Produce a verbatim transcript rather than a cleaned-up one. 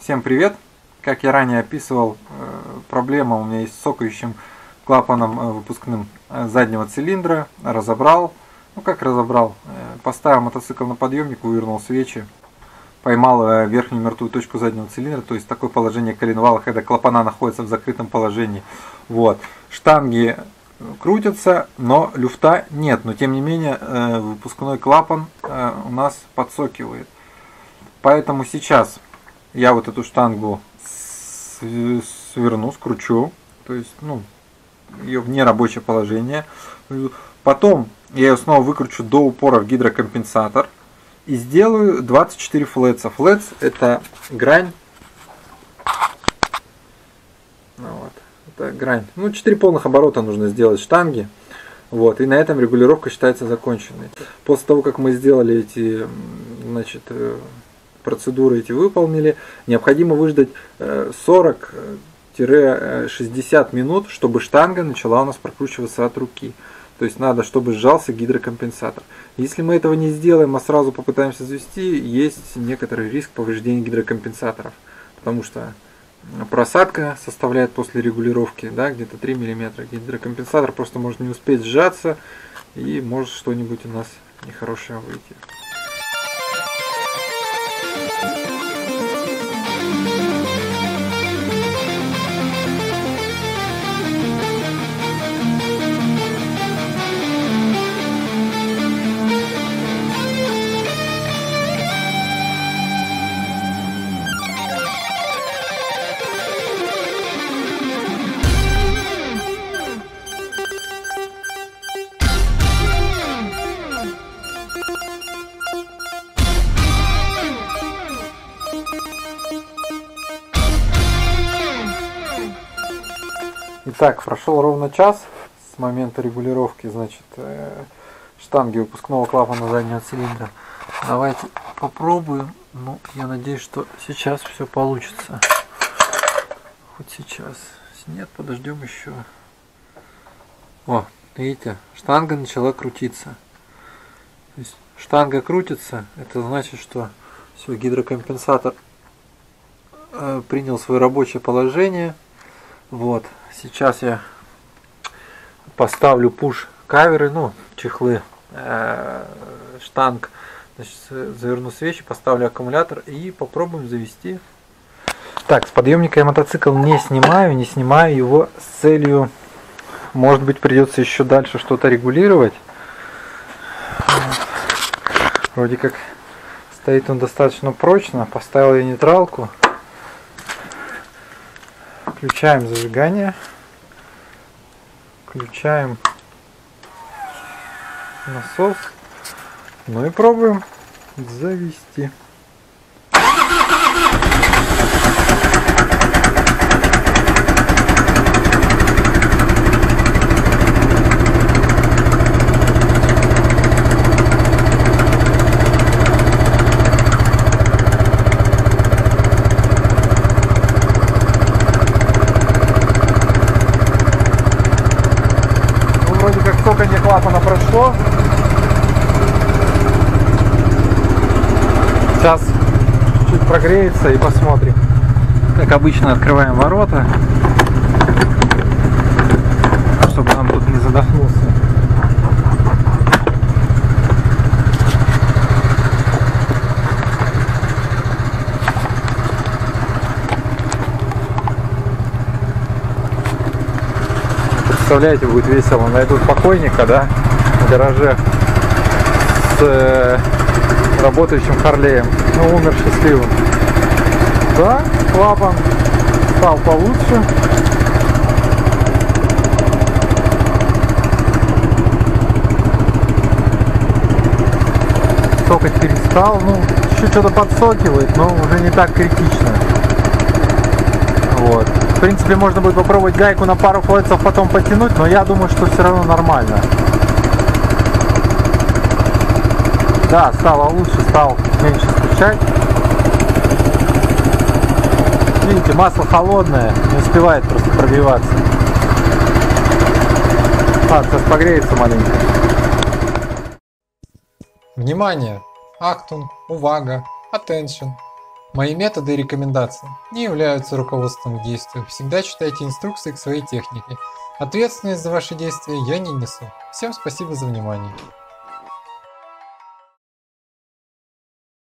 Всем привет! Как я ранее описывал, проблема у меня есть с цокающим клапаном выпускным заднего цилиндра. Разобрал. Ну как разобрал? Поставил мотоцикл на подъемник, вывернул свечи. Поймал верхнюю мертвую точку заднего цилиндра, то есть такое положение коленвала, когда клапана находятся в закрытом положении. Вот. Штанги крутятся, но люфта нет. Но тем не менее выпускной клапан у нас подсокивает. Поэтому сейчас я вот эту штангу сверну, скручу, то есть ну, ее в нерабочее положение. Потом я ее снова выкручу до упора в гидрокомпенсатор и сделаю двадцать четыре флетса. Флетс это грань. Вот, это грань. Ну, четыре полных оборота нужно сделать штанги. Вот, и на этом регулировка считается законченной. После того, как мы сделали эти, значит, процедуры эти выполнили, необходимо выждать сорок-шестьдесят минут, чтобы штанга начала у нас прокручиваться от руки. То есть надо, чтобы сжался гидрокомпенсатор. Если мы этого не сделаем, а сразу попытаемся завести, есть некоторый риск повреждения гидрокомпенсаторов. Потому что просадка составляет после регулировки, да, где-то три миллиметра. Гидрокомпенсатор просто может не успеть сжаться, и может что-нибудь у нас нехорошее выйти. Итак, прошел ровно час с момента регулировки, значит, штанги выпускного клапана заднего цилиндра. Давайте попробуем. Ну, я надеюсь, что сейчас все получится. Хоть сейчас. Если нет, подождем еще. О, видите, штанга начала крутиться. То есть штанга крутится, это значит, что все, гидрокомпенсатор э, принял свое рабочее положение. Вот. Сейчас я поставлю пуш-каверы, ну, чехлы, э, штанг, значит, заверну свечи, поставлю аккумулятор и попробуем завести. Так, с подъемника я мотоцикл не снимаю, не снимаю его с целью, может быть, придется еще дальше что-то регулировать. Вроде как стоит он достаточно прочно, поставил я нейтралку. Включаем зажигание, включаем насос, ну и пробуем завести. Цоканье клапана прошло. Сейчас чуть прогреется и посмотрим. Как обычно, открываем ворота, чтобы нам тут не задохнулся. Представляете, будет весело. Найдут покойника, да, в гараже с э, работающим Харлеем. Ну, умер счастливым. Да, клапан стал получше. Цокать перестал. Ну, еще что-то подсокивает, но уже не так критично. Вот. В принципе, можно будет попробовать гайку на пару флетсов потом потянуть, но я думаю, что все равно нормально. Да, стало лучше, стал меньше стучать. Видите, масло холодное, не успевает просто прогреваться. Ладно, сейчас погреется маленько. Внимание! Achtung! Увага! Attention! Мои методы и рекомендации не являются руководством к действию. Всегда читайте инструкции к своей технике. Ответственность за ваши действия я не несу. Всем спасибо за внимание.